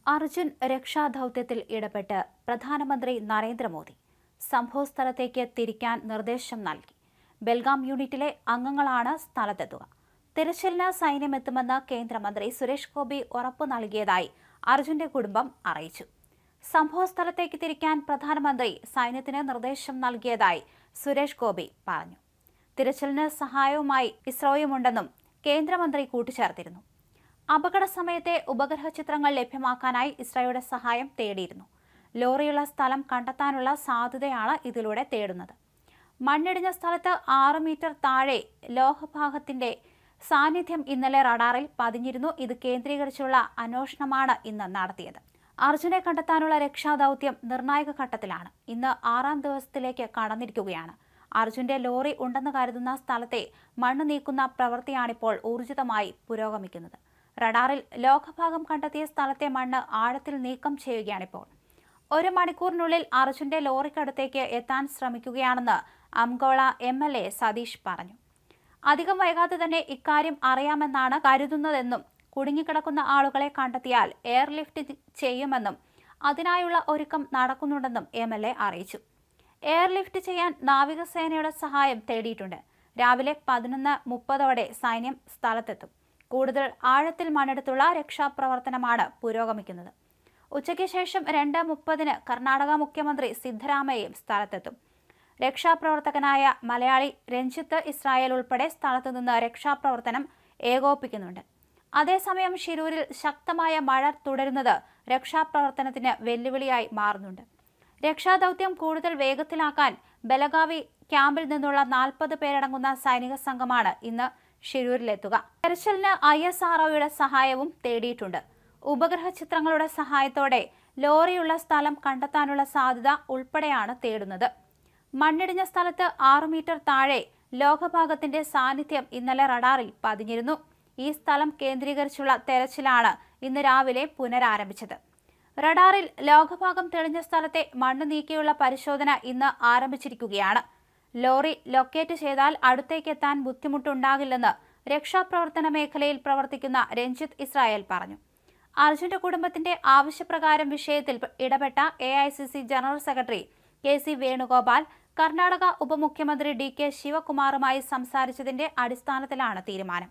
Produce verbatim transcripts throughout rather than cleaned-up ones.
അർജുൻ രക്ഷാദൌത്യത്തിൽ ഇടപെട്ട് പ്രധാനമന്ത്രി നരേന്ദ്രമോദി സംഭവസ്ഥലത്തേക്ക് തിരിക്കാൻ നിർദ്ദേശം നൽകി. ബെൽഗാം യൂണിറ്റിലെ അംഗങ്ങളാണ് സ്ഥലത്തെത്തുക. തിരച്ചിലിന് സൈന്യമെത്തുമെന്ന് കേന്ദ്രമന്ത്രി സുരേഷ് ഗോപി ഉറപ്പു നൽകിയതായി അർജുന്റെ കുടുംബം അറിയിച്ചു. സംഭവസ്ഥലത്തേക്ക് തിരിക്കാൻ പ്രധാനമന്ത്രി സൈന്യത്തിന് നിർദ്ദേശം നൽകിയതായി സുരേഷ് ഗോപി പറഞ്ഞു. തിരച്ചിലിന് സഹായവുമായി ഇസ്രോയുമുണ്ടെന്നും കേന്ദ്രമന്ത്രി കൂട്ടിച്ചേർത്തിരുന്നു. അപകട സമയത്തെ ഉപഗ്രഹ ചിത്രങ്ങൾ ലഭ്യമാക്കാനായി ഇസ്രോയുടെ സഹായം തേടിയിരുന്നു. ലോറിയുള്ള സ്ഥലം കണ്ടെത്താനുള്ള സാധ്യതയാണ് ഇതിലൂടെ തേടുന്നത്. മണ്ണിടിഞ്ഞ സ്ഥലത്ത് ആറ് മീറ്റർ താഴെ ലോഹഭാഗത്തിന്റെ സാന്നിധ്യം ഇന്നലെ റഡാറിൽ പതിഞ്ഞിരുന്നു. ഇത് കേന്ദ്രീകരിച്ചുള്ള അന്വേഷണമാണ് ഇന്ന് നടത്തിയത്. അർജുനെ കണ്ടെത്താനുള്ള രക്ഷാദൌത്യം നിർണായക ഘട്ടത്തിലാണ്. ഇന്ന് ആറാം ദിവസത്തിലേക്ക് കടന്നിരിക്കുകയാണ്. അർജുന്റെ ലോറി ഉണ്ടെന്ന് കരുതുന്ന സ്ഥലത്തെ മണ്ണ് നീക്കുന്ന പ്രവൃത്തിയാണിപ്പോൾ ഊർജിതമായി പുരോഗമിക്കുന്നത്. റഡാറിൽ ലോഹഭാഗം കണ്ടെത്തിയ സ്ഥലത്തെ മണ്ണ് ആഴത്തിൽ നീക്കം ചെയ്യുകയാണിപ്പോൾ. ഒരു മണിക്കൂറിനുള്ളിൽ അർജുന്റെ ലോറിക്കടുത്തേക്ക് എത്താൻ ശ്രമിക്കുകയാണെന്ന് Ankola M L A Satheesh പറഞ്ഞു. അധികം വൈകാതെ തന്നെ ഇക്കാര്യം അറിയാമെന്നാണ് കരുതുന്നതെന്നും കുടുങ്ങിക്കിടക്കുന്ന ആളുകളെ കണ്ടെത്തിയാൽ എയർലിഫ്റ്റ് ചെയ്യുമെന്നും അതിനായുള്ള ഒരുക്കം നടക്കുന്നുണ്ടെന്നും എം എൽ എ അറിയിച്ചു. എയർലിഫ്റ്റ് ചെയ്യാൻ നാവികസേനയുടെ സഹായം തേടിയിട്ടുണ്ട്. രാവിലെ പതിനൊന്ന് മുപ്പതോടെ സൈന്യം സ്ഥലത്തെത്തും. കൂടുതൽ ആഴത്തിൽ മണ്ണെടുത്തുള്ള രക്ഷാപ്രവർത്തനമാണ് പുരോഗമിക്കുന്നത്. ഉച്ചയ്ക്ക് ശേഷം രണ്ട് മുപ്പതിന് കർണാടക മുഖ്യമന്ത്രി സിദ്ധരാമയ്യയും സ്ഥലത്തെത്തും. രക്ഷാപ്രവർത്തകനായ മലയാളി രഞ്ജിത്ത് ഇസ്രായേൽ ഉൾപ്പെടെ സ്ഥലത്തുനിന്ന് രക്ഷാപ്രവർത്തനം ഏകോപിപ്പിക്കുന്നുണ്ട്. അതേസമയം ഷിരൂരിൽ ശക്തമായ മഴ തുടരുന്നത് രക്ഷാപ്രവർത്തനത്തിന് വെല്ലുവിളിയായി മാറുന്നുണ്ട്. രക്ഷാദൌത്യം കൂടുതൽ വേഗത്തിലാക്കാൻ ബലഗാവി ക്യാമ്പിൽ നിന്നുള്ള നാൽപ്പത് പേരടങ്ങുന്ന സൈനിക സംഘമാണ് ഇന്ന് ഷിരൂരിലെത്തുക. തെരച്ചിലിന് ഐ എസ് ആർ ഒയുടെ സഹായവും തേടിയിട്ടുണ്ട്. ഉപഗ്രഹ ചിത്രങ്ങളുടെ സഹായത്തോടെ ലോറിയുള്ള സ്ഥലം കണ്ടെത്താനുള്ള സാധ്യത ഉൾപ്പെടെയാണ് തേടുന്നത്. മണ്ണിടിഞ്ഞ സ്ഥലത്ത് ആറു മീറ്റർ താഴെ ലോഹഭാഗത്തിന്റെ സാന്നിധ്യം ഇന്നലെ റഡാറിൽ പതിഞ്ഞിരുന്നു. ഈ സ്ഥലം കേന്ദ്രീകരിച്ചുള്ള തെരച്ചിലാണ് ഇന്ന് രാവിലെ പുനരാരംഭിച്ചത്. റഡാറിൽ ലോഹഭാഗം തെളിഞ്ഞ സ്ഥലത്തെ മണ്ണ് നീക്കിയുള്ള പരിശോധന ഇന്ന് ആരംഭിച്ചിരിക്കുകയാണ്. ലോറി ലൊക്കേറ്റ് ചെയ്താൽ അടുത്തേക്കെത്താൻ ബുദ്ധിമുട്ടുണ്ടാകില്ലെന്ന് രക്ഷാപ്രവർത്തന മേഖലയിൽ പ്രവർത്തിക്കുന്ന രഞ്ജിത്ത് ഇസ്രായേൽ പറഞ്ഞു. അർജുന്റെ കുടുംബത്തിന്റെ ആവശ്യപ്രകാരം വിഷയത്തിൽ ഇടപെട്ട A I C C general secretary K C Venugopal Karnataka ഉപമുഖ്യമന്ത്രി ഡി കെ ശിവകുമാറുമായി സംസാരിച്ചതിന്റെ അടിസ്ഥാനത്തിലാണ് തീരുമാനം.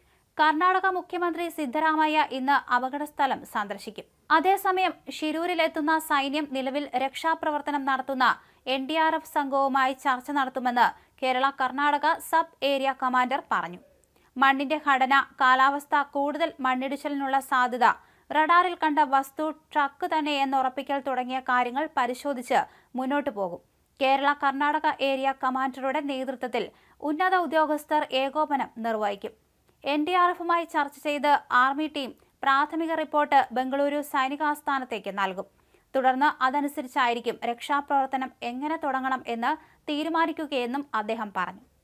കർണാടക മുഖ്യമന്ത്രി സിദ്ധരാമയ്യ ഇന്ന് അപകടസ്ഥലം സന്ദർശിക്കും. അതേസമയം ഷിരൂരിലെത്തുന്ന സൈന്യം നിലവിൽ രക്ഷാപ്രവർത്തനം നടത്തുന്ന എൻ ഡി ആർ എഫ് സംഘവുമായി ചർച്ച നടത്തുമെന്ന് Kerala Karnataka sub area commander പറഞ്ഞു. മണ്ണിന്റെ ഘടന, കാലാവസ്ഥ, കൂടുതൽ മണ്ണിടിച്ചിലിനുള്ള സാധ്യത, റഡാറിൽ കണ്ട വസ്തു ട്രക്ക് തന്നെ എന്നുറപ്പിക്കൽ തുടങ്ങിയ കാര്യങ്ങൾ പരിശോധിച്ച് മുന്നോട്ടു പോകും. കേരള കർണാടക ഏരിയ കമാൻഡറുടെ നേതൃത്വത്തിൽ ഉന്നത ഉദ്യോഗസ്ഥർ ഏകോപനം നിർവഹിക്കും. എൻ ഡി ആർ എഫുമായി ചർച്ച ചെയ്ത് ആർമി ടീം പ്രാഥമിക റിപ്പോർട്ട് ബംഗളൂരു സൈനികാസ്ഥാനത്തേക്ക് നൽകും. തുടർന്ന് അതനുസരിച്ചായിരിക്കും രക്ഷാപ്രവർത്തനം എങ്ങനെ തുടങ്ങണം എന്ന് തീരുമാനിക്കുകയെന്നും അദ്ദേഹം പറഞ്ഞു.